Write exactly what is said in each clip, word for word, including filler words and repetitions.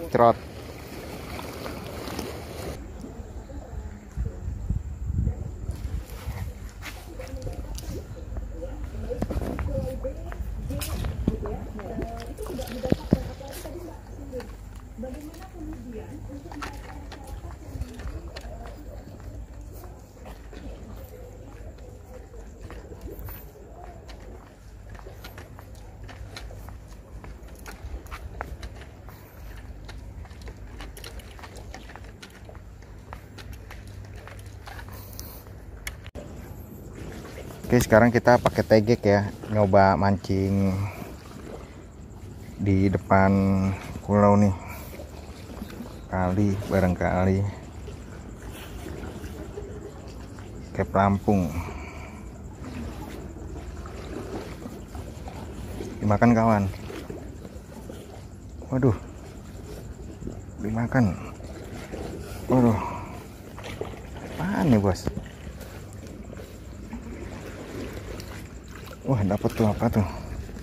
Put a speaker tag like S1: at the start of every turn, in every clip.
S1: ngecrot. Oke, sekarang kita pakai tegek ya, nyoba mancing di depan pulau nih, kali barangkali kayak pelampung. Dimakan kawan. Waduh, dimakan. Waduh, apaan nih bos? Wah, dapat tuh apa tuh?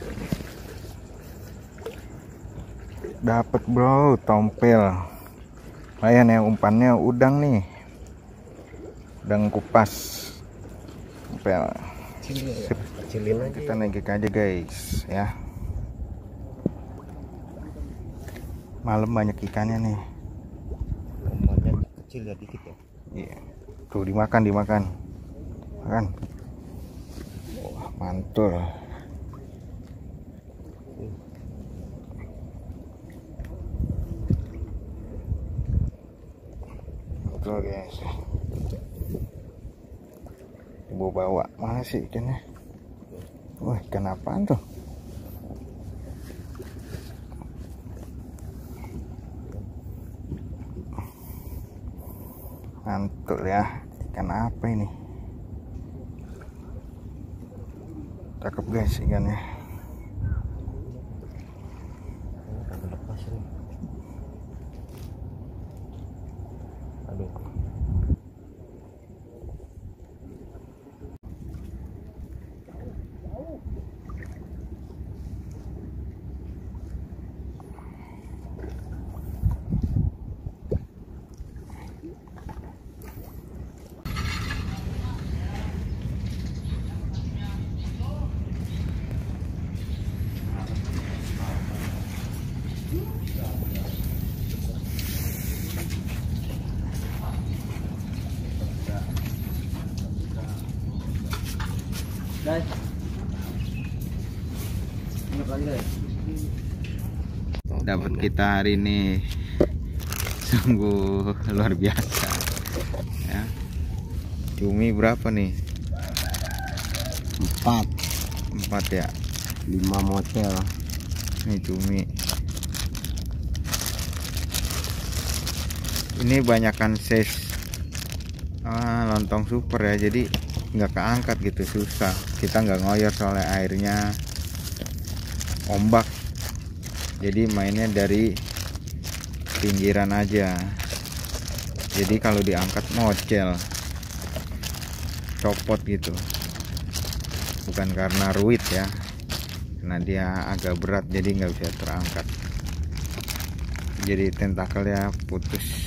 S1: Dapat bro, tompel. Lumayan ya, umpannya udang nih. Udang kupas. Tompel. Sip. Kita naik aja guys ya. Malam banyak ikannya nih.
S2: Umpannya kecil ya, dikit ya.
S1: Iya. Tuh dimakan, dimakan. Makan. Mantul. Mantul guys. Ibu bawa mana sih ikannya? Wah, ikan apaan tuh? Mantul ya. Ikan apa ini? Cakep guys ikannya.
S2: Lepas nih. Aduh. Guys, ingat lagi guys.
S1: Dapat kita hari ini sungguh luar biasa ya. Cumi berapa nih?
S2: Empat,
S1: Empat ya.
S2: lima motel.
S1: Ini cumi. Ini banyakan size ah, lontong super ya, jadi nggak keangkat gitu, susah. Kita nggak ngoyor soalnya airnya ombak, jadi mainnya dari pinggiran aja. Jadi kalau diangkat mocel, copot gitu, bukan karena ruit ya, karena dia agak berat jadi nggak bisa terangkat, jadi tentakelnya putus.